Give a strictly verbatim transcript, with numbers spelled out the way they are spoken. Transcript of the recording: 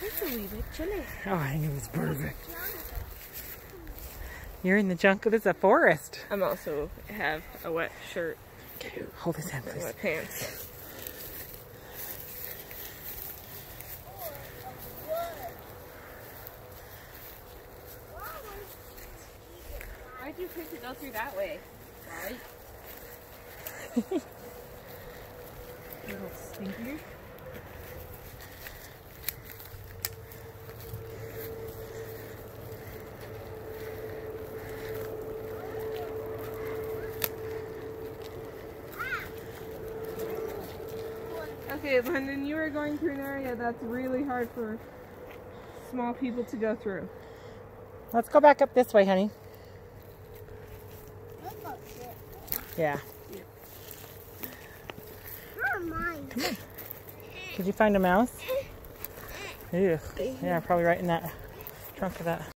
It's a wee bit chilly. Oh, I knew it was perfect. You're in the jungle. This is a forest. I'm also have a wet shirt. Okay, hold his hand, And please. wet pants. Why'd you pick to go through that way? Right? Little stinker. Okay, London, you are going through an area that's really hard for small people to go through. Let's go back up this way, honey. Yeah. Come on. Come on. Did you find a mouse? Ew. Yeah, probably right in that trunk of that.